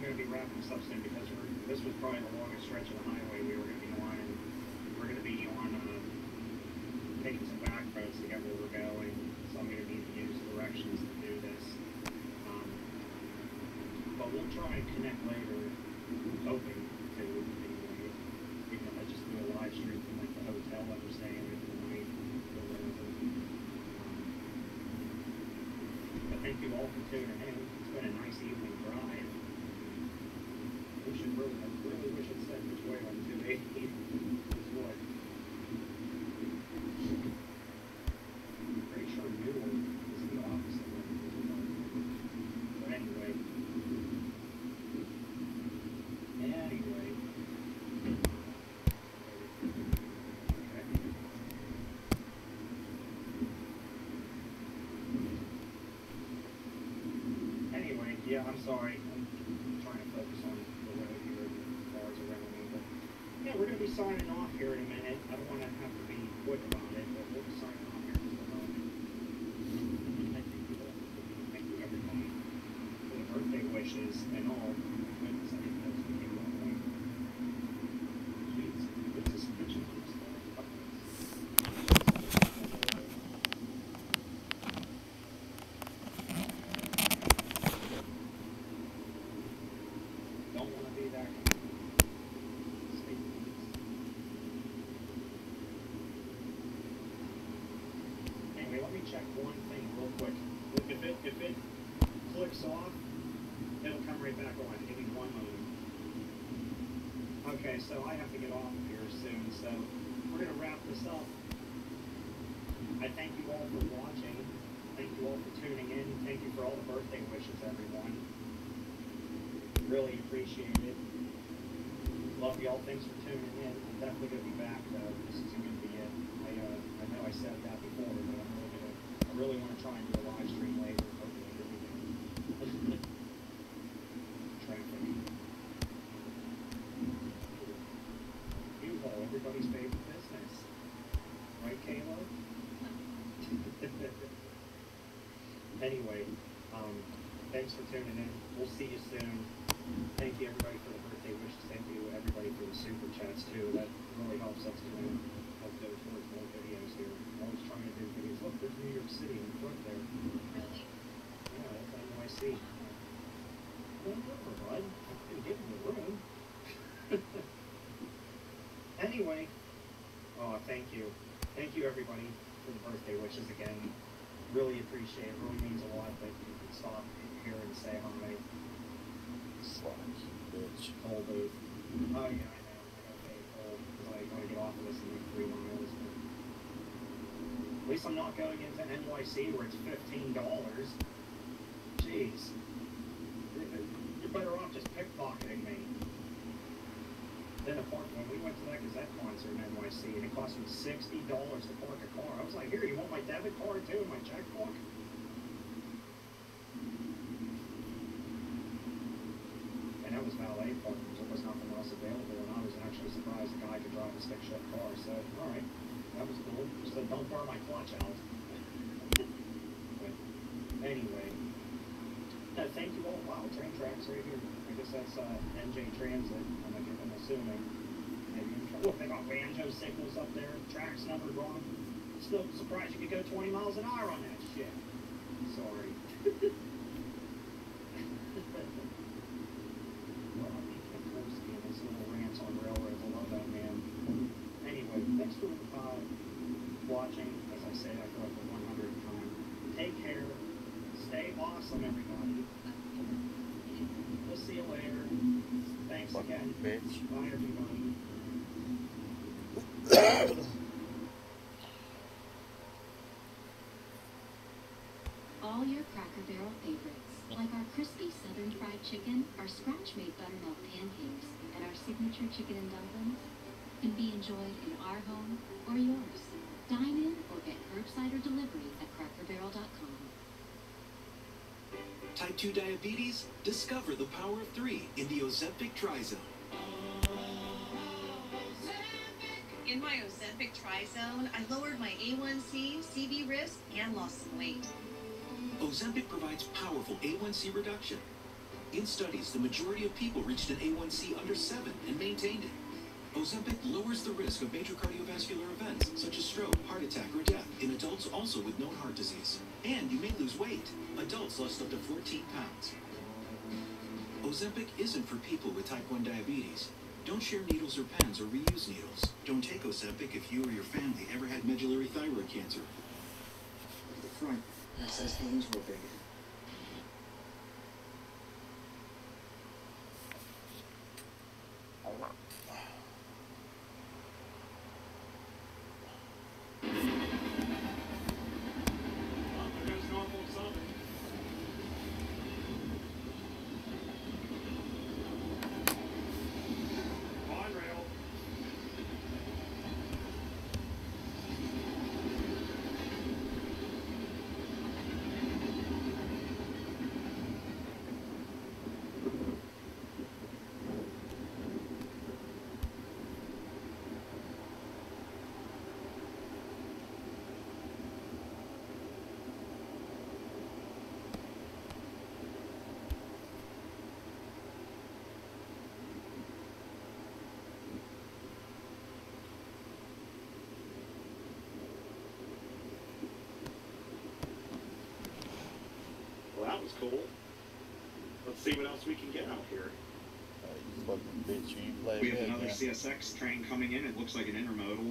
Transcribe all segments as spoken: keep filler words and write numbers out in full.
going to be wrapping this up soon because we're, this was probably the longest stretch of the highway we were going to be on, and we're going to be on uh, taking some back roads to get where we're going, so I'm going to need to use directions to do this. Um, but we'll try and connect later, hoping to, anyway. We can uh, just do a live stream from like the hotel that we're staying at the night or whatever. Um, but thank you all for tuning in. It's been a nice evening drive. We should really, I really wish it said which way on two eighty is what. I'm pretty sure Newark is the opposite way. But anyway. Anyway. Okay. Anyway, yeah, I'm sorry. I'm trying to focus on the road here and the cars around me. But yeah, we're going to be signing off here in a minute. I don't want to have to be quick about it, but we'll be signing off here in just a moment. Thank you, thank you everybody for the birthday wishes and all. Goodness, I didn't know this would be one point. Jeez, what's this picture on this thing? Don't want to be that guy. Stay please. Anyway, let me check one thing real quick. Look, if it if it clicks off, it'll come right back on. Give me one moment. Okay, so I have to get off here soon, so we're gonna wrap this up. I thank you all for watching. Thank you all for tuning in. Thank you for all the birthday wishes, everyone. Really appreciate it. Love y'all. Thanks for tuning in. I'm definitely gonna be back though. This isn't gonna be it. I uh, I know I said that before, but I'm really gonna. I really want to try and do a live stream later. Hopefully, everything. Traffic. U-Haul, everybody's favorite business, right, Kayla? Anyway, um, thanks for tuning in. We'll see you soon. Thank you everybody for the birthday wishes. Thank you everybody for the super chats too. That really helps us to help go towards more videos here. I'm always trying to do videos. Look, there's New York City in front there. Really? Yeah, that's N Y C. Well, over, bud. I couldn't get in the room. Anyway, oh, thank you. Thank you everybody for the birthday wishes again. Really appreciate it. Really means a lot that you could stop here and say hi. Slash, bitch. Cold booth. Oh yeah, I know. Okay, cold. Because I want to get off of this in like three miles. But at least I'm not going into N Y C where it's fifteen dollars. Jeez. You're better off just pickpocketing me. Then a park, when we went to that Gazette concert in N Y C, and it cost me sixty dollars to park a car. I was like, here, you want my debit card too, and my checkbook? And that was valet parking, so there was nothing else available, and I was actually surprised the guy could drive a stick shift car. So, all right, that was cool. Just said, don't burn my clutch out. But anyway, no, thank you all. Wow, train tracks right here. I guess that's uh, N J Transit. I'm, I'm assuming. Maybe. Look, they got banjo signals up there. Tracks numbered wrong. Still surprised you could go twenty miles an hour on that shit. Sorry. Well, I think of course, yeah, those little rants on railroads. I love that, man. Anyway, thanks for uh, watching. As I say, I feel like the one hundredth time. Take care. Stay awesome, everybody. We'll see you later. Thanks again. Bitch. Bye, everybody. All your Cracker Barrel favorites, like our crispy southern fried chicken, our scratch-made buttermilk pancakes, and our signature chicken and dumplings, can be enjoyed in our home or yours. Dine in or get curbside or delivery at cracker barrel dot com. Type two diabetes? Discover the power of three in the Ozempic Trizone. In my Ozempic Trizone, I lowered my A one C, C V risk, and lost some weight. Ozempic provides powerful A one C reduction, In studies, the majority of people reached an A one C under seven and maintained it. Ozempic lowers the risk of major cardiovascular events such as stroke, heart attack, or death in adults also with known heart disease. And you may lose weight. Adults lost up to fourteen pounds. Ozempic isn't for people with type one diabetes. Don't share needles or pens or reuse needles. Don't take Ozempic if you or your family ever had medullary thyroid cancer. The front, it says Angel Big. Well, that was cool. Let's see what else we can get out here. Uh, you fucking bitch, you ain't playing We have that, another man. C S X train coming in. It looks like an intermodal.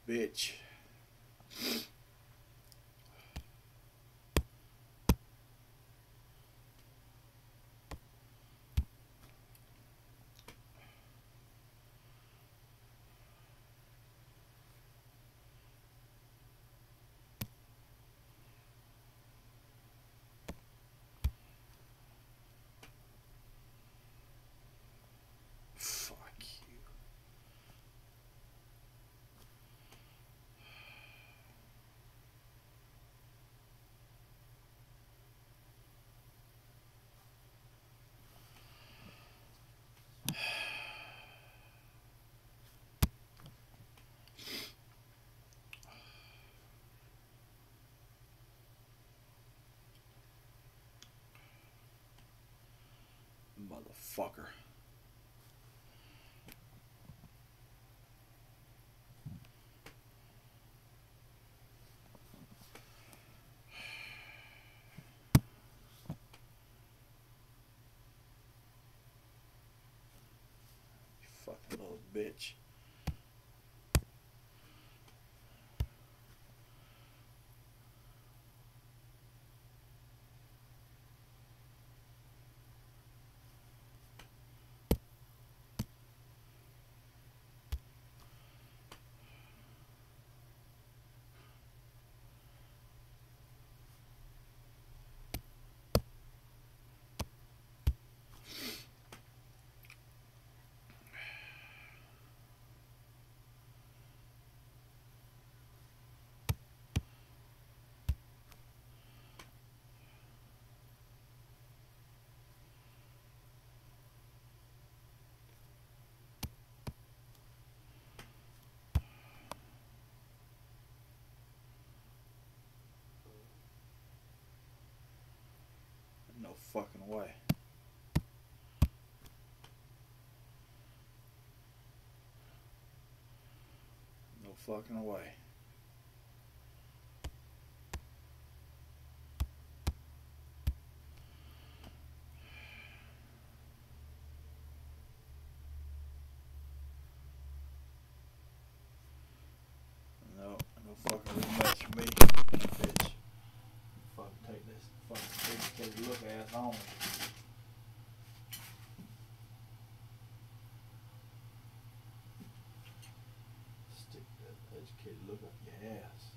bitch. Fuck you. Motherfucker. You fucking little bitch. No fucking way. No fucking way. No, no fucking rematch for me, bitch. Fucking take this fucking educated look ass on. Stick that educated look up your ass.